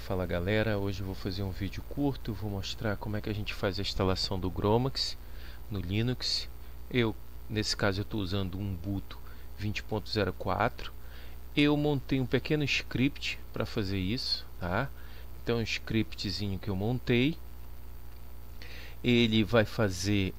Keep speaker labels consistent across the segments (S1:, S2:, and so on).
S1: Fala galera, hoje eu vou fazer um vídeo curto, vou mostrar como é que a gente faz a instalação do Gromax no Linux. Nesse caso eu estou usando um Ubuntu 20.04. Eu montei um pequeno script para fazer isso, tá? Então um scriptzinho que eu montei, ele vai fazer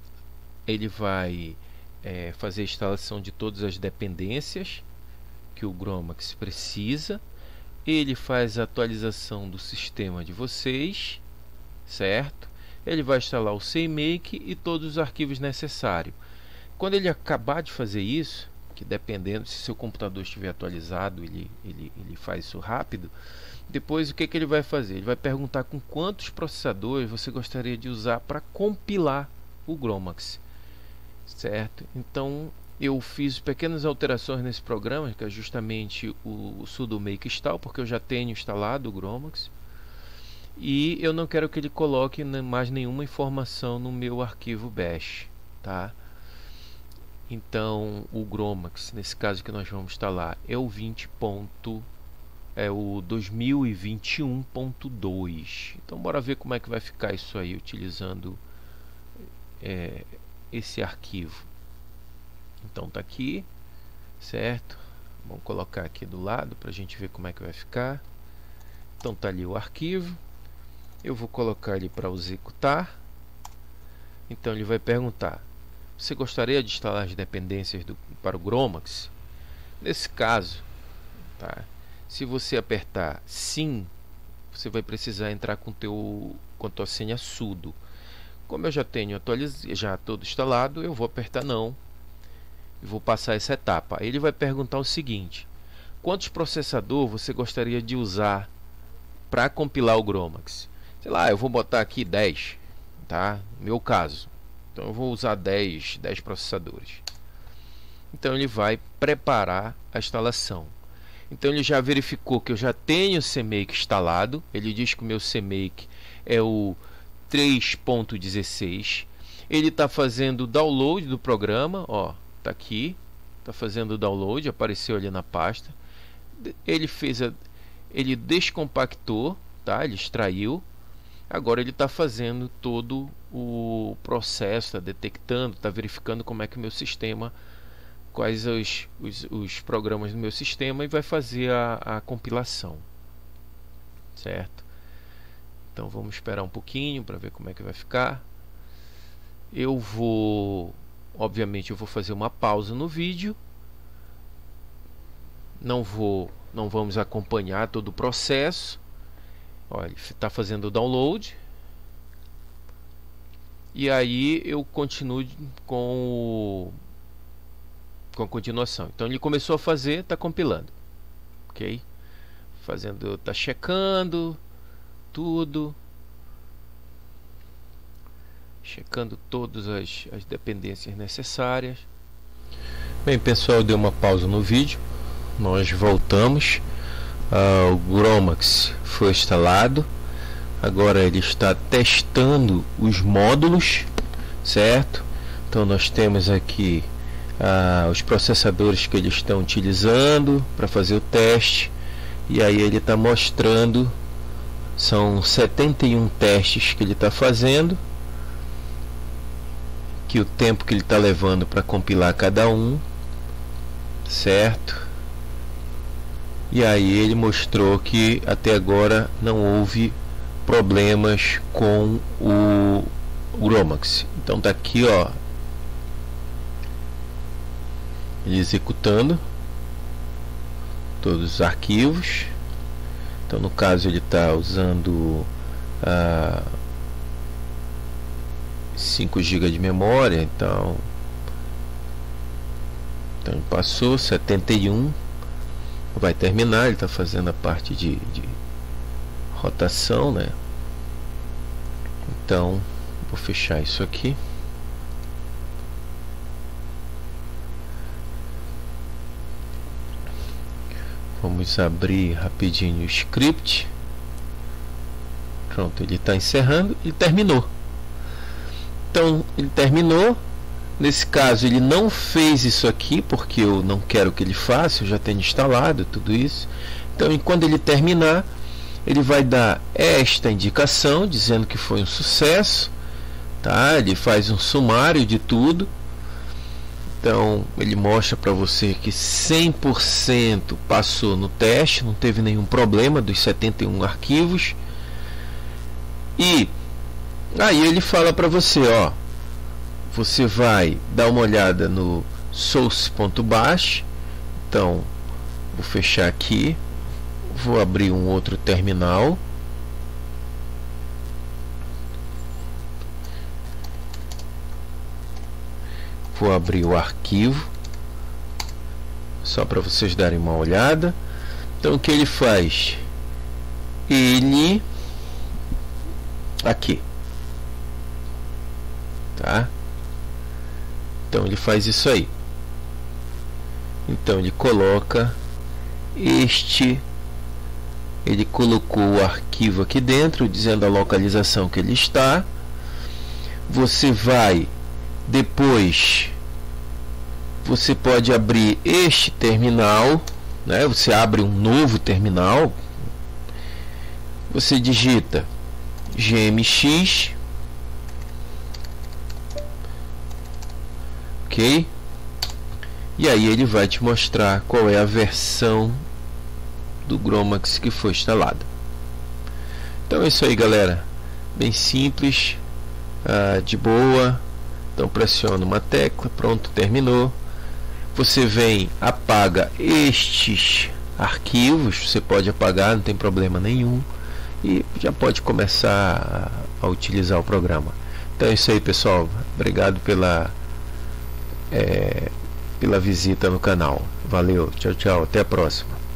S1: a instalação de todas as dependências que o Gromax precisa. Ele faz a atualização do sistema de vocês, certo? Ele vai instalar o CMake e todos os arquivos necessários. Quando ele acabar de fazer isso, que dependendo se seu computador estiver atualizado, ele faz isso rápido. Depois o que ele vai fazer? Ele vai perguntar com quantos processadores você gostaria de usar para compilar o Gromax, certo? Então eu fiz pequenas alterações nesse programa, que é justamente o sudo make install, porque eu já tenho instalado o Gromax e eu não quero que ele coloque mais nenhuma informação no meu arquivo bash, tá? Então o Gromax, nesse caso que nós vamos instalar, é o 2021.2. Então bora ver como é que vai ficar isso aí utilizando esse arquivo. Então tá aqui, certo? Vamos colocar aqui do lado para a gente ver como é que vai ficar. Então tá ali o arquivo. Eu vou colocar ele para executar. Então ele vai perguntar: você gostaria de instalar as dependências para o Gromax? Nesse caso, tá? Se você apertar sim, você vai precisar entrar com a tua senha sudo. Como eu já tenho já todo instalado, eu vou apertar não. E vou passar essa etapa. Ele vai perguntar o seguinte: quantos processadores você gostaria de usar para compilar o Gromax? Sei lá, eu vou botar aqui 10, tá? No meu caso. Então eu vou usar 10 processadores. Então ele vai preparar a instalação. Então ele já verificou que eu já tenho o CMake instalado. Ele diz que o meu CMake é o 3.16. Ele está fazendo o download do programa, ó. Tá aqui, tá fazendo o download, apareceu ali na pasta. Ele descompactou, tá? Ele extraiu. Agora ele está fazendo todo o processo, está detectando, está verificando como é que o meu sistema, quais os programas do meu sistema, e vai fazer a compilação, certo? Então vamos esperar um pouquinho para ver como é que vai ficar. Obviamente eu vou fazer uma pausa no vídeo. Não vamos acompanhar todo o processo. Olha, ele está fazendo o download. E aí eu continuo com a continuação. Então ele começou a fazer, está compilando. Ok? Está checando tudo. Checando todas as dependências necessárias. Bem pessoal, deu uma pausa no vídeo. Nós voltamos. O Gromax foi instalado. Agora ele está testando os módulos, certo? Então nós temos aqui os processadores que eles estão utilizando para fazer o teste. E aí ele está mostrando, são 71 testes que ele está fazendo, que o tempo que ele está levando para compilar cada um, certo? E aí ele mostrou que até agora não houve problemas com o Gromax. Então tá aqui, ó, ele executando todos os arquivos. Então no caso ele está usando 5 GB de memória, então passou 71, vai terminar. Ele está fazendo a parte de rotação, né? Então vou fechar isso aqui. Vamos abrir rapidinho o script. Pronto, ele está encerrando e terminou. Então ele terminou. Nesse caso ele não fez isso aqui porque eu não quero que ele faça, eu já tenho instalado tudo isso. Então quando ele terminar, ele vai dar esta indicação dizendo que foi um sucesso, tá? Ele faz um sumário de tudo. Então ele mostra para você que 100% passou no teste, não teve nenhum problema dos 71 arquivos. E aí ele fala para você, ó, você vai dar uma olhada no source.bash. Então vou fechar aqui, vou abrir um outro terminal. Vou abrir o arquivo só para vocês darem uma olhada. Então o que ele faz? Ele aqui, tá? Então ele faz isso aí. Então ele coloca ele colocou o arquivo aqui dentro, dizendo a localização que ele está. Você vai depois, você pode abrir este terminal, né? Você abre um novo terminal, você digita gmx, ok? E aí ele vai te mostrar qual é a versão do Gromax que foi instalada. Então é isso aí, galera, bem simples, de boa. Então pressiona uma tecla, pronto, terminou. Você vem, apaga estes arquivos, você pode apagar, não tem problema nenhum, e já pode começar a utilizar o programa. Então é isso aí, pessoal, obrigado pela visita no canal. Valeu, tchau, tchau, até a próxima.